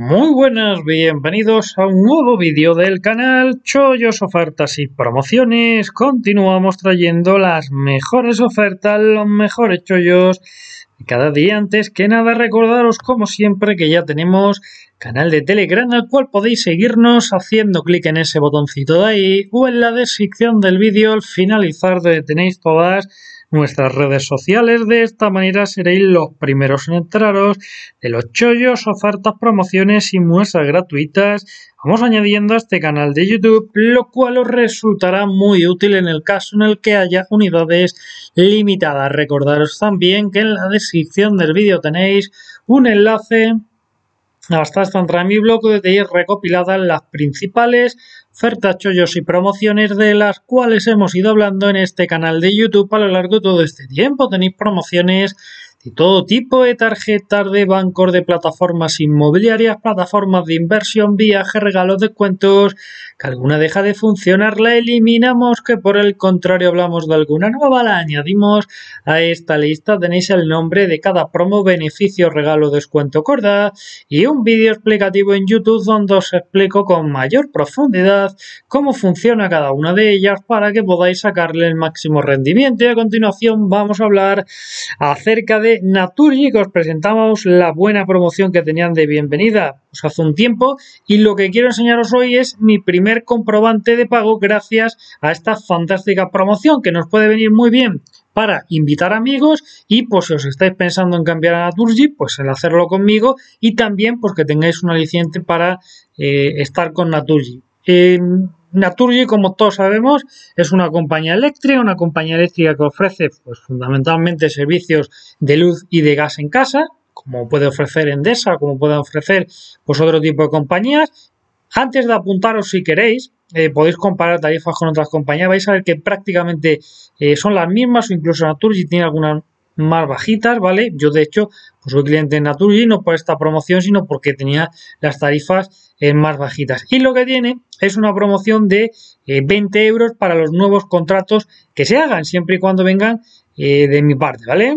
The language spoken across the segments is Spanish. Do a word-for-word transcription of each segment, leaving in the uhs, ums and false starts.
Muy buenas, bienvenidos a un nuevo vídeo del canal Chollos, Ofertas y Promociones. Continuamos trayendo las mejores ofertas, los mejores chollos de cada día. Antes que nada, recordaros como siempre que ya tenemos canal de Telegram al cual podéis seguirnos haciendo clic en ese botoncito de ahí o en la descripción del vídeo al finalizar donde tenéis todas nuestras redes sociales. De esta manera seréis los primeros en enteraros de los chollos, ofertas, promociones y muestras gratuitas. Vamos añadiendo a este canal de YouTube, lo cual os resultará muy útil en el caso en el que haya unidades limitadas. Recordaros también que en la descripción del vídeo tenéis un enlace hasta esta entrada en mi blog donde tenéis recopiladas las principales ofertas, chollos y promociones de las cuales hemos ido hablando en este canal de YouTube a lo largo de todo este tiempo. Tenéis promociones de todo tipo de tarjetas de bancos, de plataformas inmobiliarias, plataformas de inversión, viajes, regalos, descuentos. Que alguna deja de funcionar, la eliminamos, que por el contrario hablamos de alguna nueva, la añadimos a esta lista. Tenéis el nombre de cada promo, beneficio, regalo, descuento, corda y un vídeo explicativo en YouTube donde os explico con mayor profundidad cómo funciona cada una de ellas para que podáis sacarle el máximo rendimiento. Y a continuación vamos a hablar acerca de Naturgy, que os presentamos la buena promoción que tenían de bienvenida pues hace un tiempo, y lo que quiero enseñaros hoy es mi primer comprobante de pago gracias a esta fantástica promoción que nos puede venir muy bien para invitar amigos y pues si os estáis pensando en cambiar a Naturgy, pues el hacerlo conmigo y también pues que tengáis un aliciente para eh, estar con Naturgy. Eh, Naturgy, como todos sabemos, es una compañía eléctrica, una compañía eléctrica que ofrece pues, fundamentalmente servicios de luz y de gas en casa, como puede ofrecer Endesa, como puede ofrecer pues, otro tipo de compañías. Antes de apuntaros, si queréis, eh, podéis comparar tarifas con otras compañías, vais a ver que prácticamente eh, son las mismas o incluso Naturgy tiene algunas más bajitas, ¿vale? Yo, de hecho, pues soy cliente de Naturgy, no por esta promoción, sino porque tenía las tarifas eh, más bajitas. Y lo que tiene es una promoción de eh, veinte euros para los nuevos contratos que se hagan, siempre y cuando vengan eh, de mi parte, ¿vale?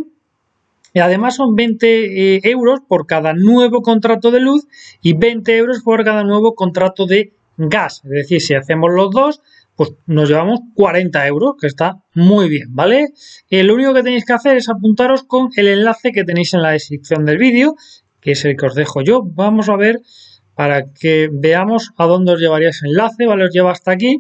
Y además son veinte eh, euros por cada nuevo contrato de luz y veinte euros por cada nuevo contrato de gas. Es decir, si hacemos los dos, pues nos llevamos cuarenta euros, que está muy bien, ¿vale? Eh, lo único que tenéis que hacer es apuntaros con el enlace que tenéis en la descripción del vídeo, que es el que os dejo yo. Vamos a ver para que veamos a dónde os llevaría ese enlace, ¿vale? Os lleva hasta aquí.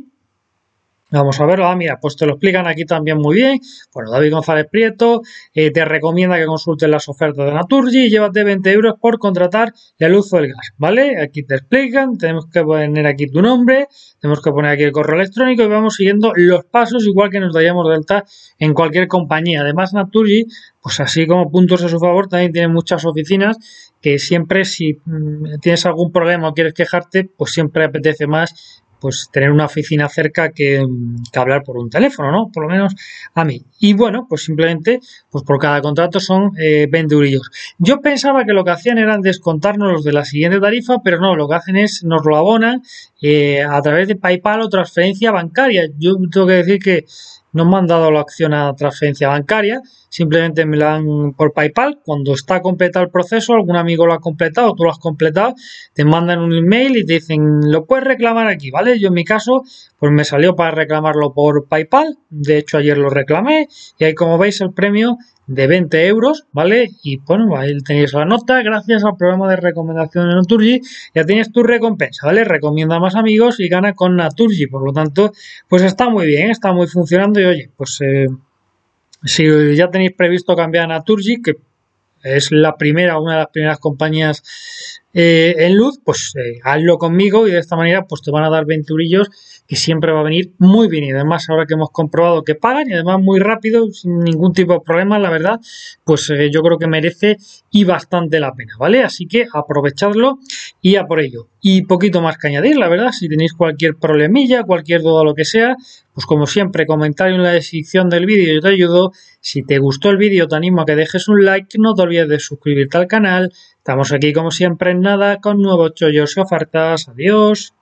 Vamos a verlo. Ah, mira, pues te lo explican aquí también muy bien. Bueno, David González Prieto eh, te recomienda que consultes las ofertas de Naturgy y llévate veinte euros por contratar el uso del gas, ¿vale? Aquí te explican, tenemos que poner aquí tu nombre, tenemos que poner aquí el correo electrónico y vamos siguiendo los pasos igual que nos daríamos de alta en cualquier compañía. Además, Naturgy, pues así como puntos a su favor, también tiene muchas oficinas que siempre si mmm, tienes algún problema o quieres quejarte, pues siempre apetece más pues tener una oficina cerca que, que hablar por un teléfono, ¿no? Por lo menos a mí. Y bueno, pues simplemente, pues por cada contrato son eh, veinte euros. Yo pensaba que lo que hacían era descontarnos los de la siguiente tarifa, pero no, lo que hacen es nos lo abonan eh, a través de PayPal o transferencia bancaria. Yo tengo que decir que no me han dado la opción a transferencia bancaria, simplemente me la dan por PayPal. Cuando está completado el proceso, algún amigo lo ha completado, tú lo has completado, te mandan un email y te dicen, lo puedes reclamar aquí, ¿vale? Yo en mi caso, pues me salió para reclamarlo por PayPal, de hecho ayer lo reclamé y ahí como veis el premio de veinte euros, ¿vale? Y bueno, ahí tenéis la nota, gracias al programa de recomendación de Naturgy, ya tienes tu recompensa, ¿vale? Recomienda a más amigos y gana con Naturgy, por lo tanto, pues está muy bien, está muy funcionando y oye, pues eh, si ya tenéis previsto cambiar a Naturgy, que es la primera, una de las primeras compañías eh, en luz, pues eh, hazlo conmigo y de esta manera pues te van a dar veinte eurillos que siempre va a venir muy bien y además ahora que hemos comprobado que pagan y además muy rápido, sin ningún tipo de problema, la verdad, pues eh, yo creo que merece y bastante la pena, ¿vale? Así que aprovechadlo y a por ello. Y poquito más que añadir, la verdad, si tenéis cualquier problemilla, cualquier duda, lo que sea, pues como siempre, comentario en la descripción del vídeo, yo te ayudo. Si te gustó el vídeo, te animo a que dejes un like, no te olvides de suscribirte al canal. Estamos aquí como siempre en nada con nuevos chollos y ofertas. Adiós.